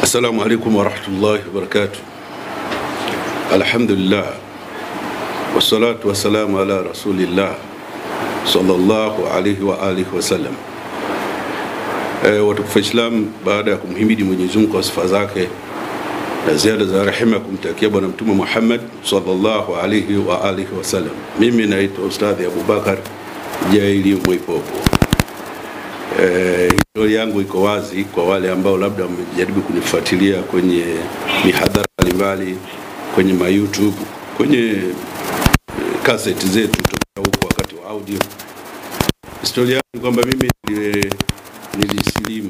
Assalamu alaikum wa rahmatullahi wa barakatuh. Alhamdulillah wassalatu wassalamu ala rasulillah sallallahu alaihi wa alihi wasallam. Watukufu Islam, baada ya kumhimidi Mwenyezi Mungu kwa sifa zake na ziada za rehema kumtakia bwana Mtume Muhammad sallallahu alaihi wa alihi wasallam, mimi naitwa Ustadhi Abubakar Jaili Mwaipopo. Historia yangu iko wazi kwa wale ambao labda wamejaribu kunifuatilia kwenye mihadhara mbalimbali, kwenye YouTube, kwenye cassette zetu huko wakati wa audio. Historia yangu kwamba mimi nilisilimu.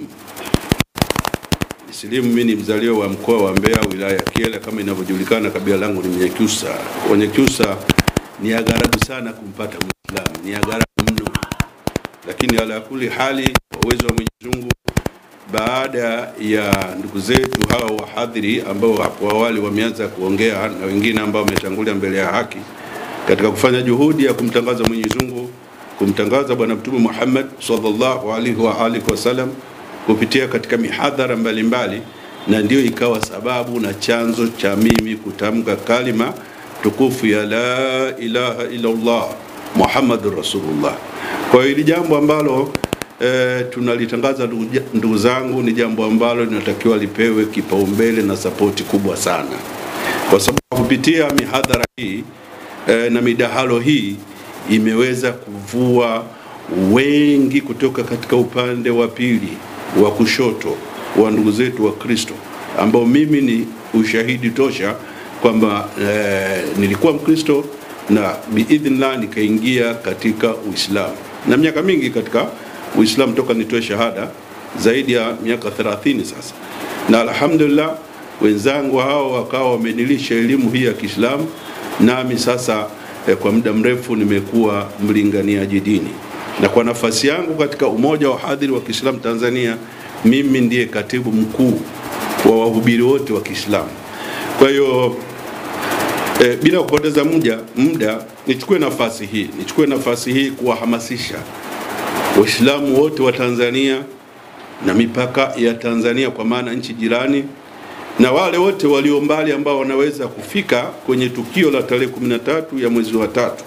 Mimi ni mzaliwa wa mkoa wa Mbeya, wilaya ya Kyela. Kama inavyojulikana, kabila langu ni Mnyakyusa. Wanyakyusa ni agharabu sana kumpata Muislamu, ni agharabu mno. Lakini ala kuli hali, kwa uwezo wa Mwenyezi Mungu, baada ya ndugu zetu hawa wahadhiri ambao hapo awali wameanza kuongea na wengine ambao wametangulia mbele ya haki katika kufanya juhudi ya kumtangaza Mwenyezi Mungu, kumtangaza bwana Mtume Muhammad sallallahu alaihi wa alihi wasallam kupitia katika mihadhara mbalimbali, na ndio ikawa sababu na chanzo cha mimi kutamka kalima tukufu ya la ilaha illa Allah Muhammadur Rasulullah. Kwa hiyo jambo ambalo tunalitangaza ndugu zangu, ni jambo ambalo linatakiwa lipewe kipaumbele na sapoti kubwa sana, kwa sababu kupitia mihadhara hii na midahalo hii imeweza kuvua wengi kutoka katika upande wa pili wa kushoto wa ndugu zetu wa Kristo, ambao mimi ni ushahidi tosha kwamba nilikuwa Mkristo na biidhnillah nikaingia katika Uislamu, na miaka mingi katika Uislamu toka nitoe shahada, zaidi ya miaka 30 sasa. Na alhamdulillah wenzangu hao wakawa wamenilisha elimu hii ya Kiislamu, nami sasa kwa muda mrefu nimekuwa mlinganiaji dini, na kwa nafasi yangu katika umoja wa hadhiri wa Kiislamu Tanzania, mimi ndiye katibu mkuu wa wahubiri wote wa Kiislamu. Kwa hiyo bila kupoteza muda nichukue nafasi hii kuwahamasisha Waislamu wote wa Tanzania na mipaka ya Tanzania, kwa maana nchi jirani, na wale wote walio mbali ambao wanaweza kufika kwenye tukio la tarehe 13 ya mwezi wa 3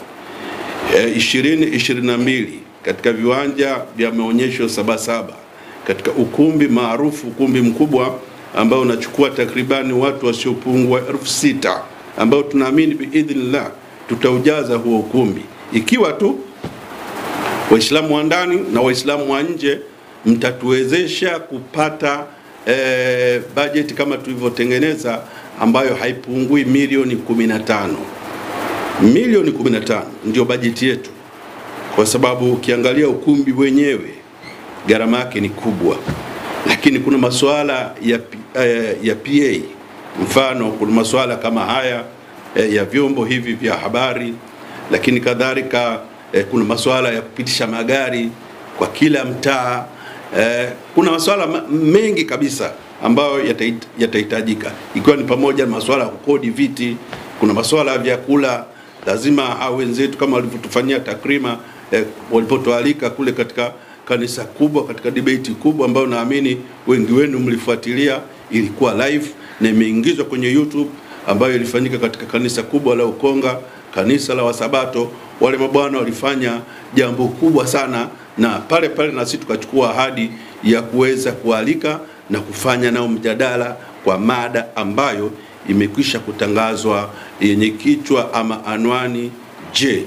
2022 katika viwanja vya maonyesho Sabasaba, katika ukumbi maarufu, ukumbi mkubwa ambao unachukua takribani watu wasiopungua 6,000, ambao tunaamini biidhnillah tutaujaza huo ukumbi, ikiwa tu Waislamu wa ndani na Waislamu wa nje mtatuwezesha kupata budget kama tulivyotengeneza, ambayo haipungui milioni 15. Milioni 15 ndio budget yetu, kwa sababu ukiangalia ukumbi wenyewe gharama yake ni kubwa, lakini kuna masuala ya PA. Mfano, kuna masuala kama haya ya vyombo hivi vya habari, lakini kadhalika kuna masuala ya kupitisha magari kwa kila mtaa. Kuna masuala mengi kabisa ambayo yatahitajika, ikiwa ni pamoja na masuala ya kukodi viti. Kuna masuala ya vyakula, lazima hao wenzetu kama walivyotufanyia takrima walipotualika kule katika kanisa kubwa, katika debate kubwa ambayo naamini wengi wenu mlifuatilia, ilikuwa live na imeingizwa kwenye YouTube, ambayo ilifanyika katika kanisa kubwa la Ukonga, kanisa la Wasabato. Wale mabwana walifanya jambo kubwa sana, na pale na sisi tukachukua ahadi ya kuweza kualika na kufanya nao mjadala kwa mada ambayo imekwisha kutangazwa, yenye kichwa ama anwani, je,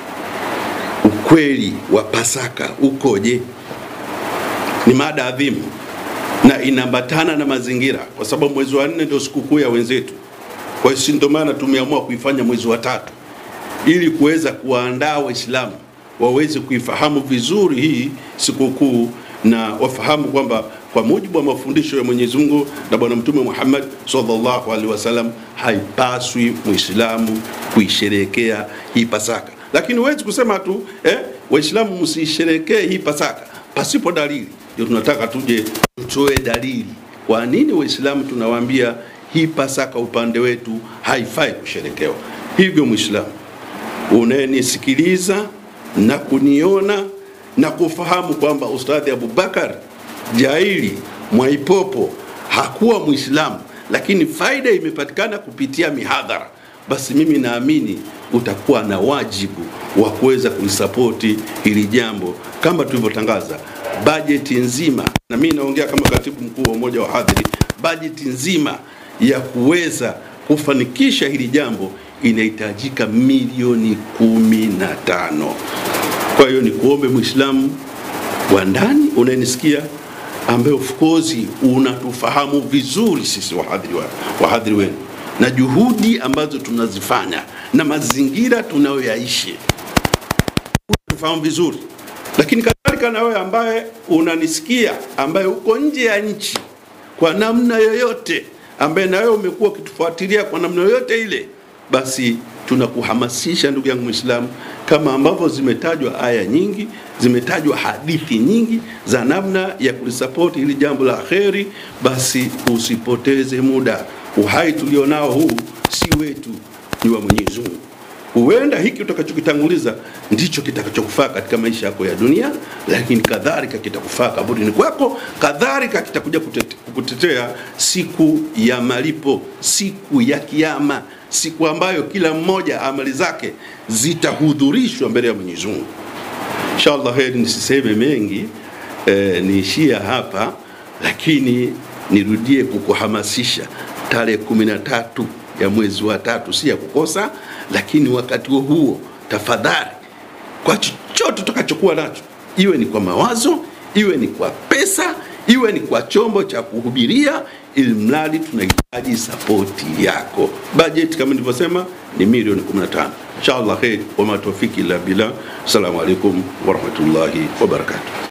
ukweli wa Pasaka ukoje? Ni mada adhimu na inaambatana na mazingira, kwa sababu mwezi wa 4 ndio sikukuu ya wenzetu. Kwa hiyo ndio maana tumeamua kuifanya mwezi wa 3, ili kuweza kuandaa Waislamu waweze kuifahamu vizuri hii sikukuu, na wafahamu kwamba kwa mujibu wa mafundisho ya Mwenyezi Mungu na bwana Mtume Muhammad sallallahu alaihi wasallam, haipaswi Muislamu kuisherehekea hii Pasaka. Lakini huwezi kusema tu Waislamu msisherehekee hii Pasaka pasipo dalili. Ndio tunataka tuje tutoe dalili kwa nini Waislamu tunawaambia hii Pasaka upande wetu haifai kusherekewa. Hivyo Muislamu unayenisikiliza na kuniona na kufahamu kwamba Ustadhi Abubakar Jaili Mwaipopo hakuwa Muislamu, lakini faida imepatikana kupitia mihadhara, basi mimi naamini utakuwa na wajibu wa kuweza kulisapoti hili jambo kama tulivyotangaza bajeti nzima. Na mimi naongea kama katibu mkuu wa umoja wa hadhiri, bajeti nzima ya kuweza kufanikisha hili jambo inahitajika milioni 15. Kwa hiyo ni kuombe Muislamu wa ndani unanisikia, ambaye of course unatufahamu vizuri sisi wahadhiri wenu na juhudi ambazo tunazifanya na mazingira tunayoyaishi, unatufahamu vizuri. Lakini kadhalika na wewe ambaye unanisikia, ambaye uko nje ya nchi kwa namna yoyote, ambaye na wewe umekuwa ukitufuatilia kwa namna yoyote ile, basi tunakuhamasisha ndugu yangu Muislamu, kama ambavyo zimetajwa aya nyingi, zimetajwa hadithi nyingi za namna ya kulisupport hili jambo la kheri, basi usipoteze muda. Uhai tulionao huu si wetu, ni wa Mwenyezi Mungu. Huenda hiki utakachokitanguliza ndicho kitakachokufaa katika maisha yako ya dunia, lakini kadhalika kitakufaa kaburini kwako, kadhalika kitakuja kukutetea siku ya malipo, siku ya kiyama, siku ambayo kila mmoja amali zake zitahudhurishwa mbele ya Mwenyezi Mungu. Inshallah heri nisiseme mengi, niishia hapa, lakini nirudie kukuhamasisha tarehe 13 ya mwezi wa 3 si ya kukosa. Lakini wakati huo tafadhali, kwa chochote tutakachokuwa nacho, iwe ni kwa mawazo, iwe ni kwa pesa, iwe ni kwa chombo cha kuhubiria, ili mradi tunahitaji support yako. Budget kama nilivyosema ni milioni 15. Inshallah khair wa matawfiki illa billah. Assalamu alaikum wa rahmatullahi wa barakatuh.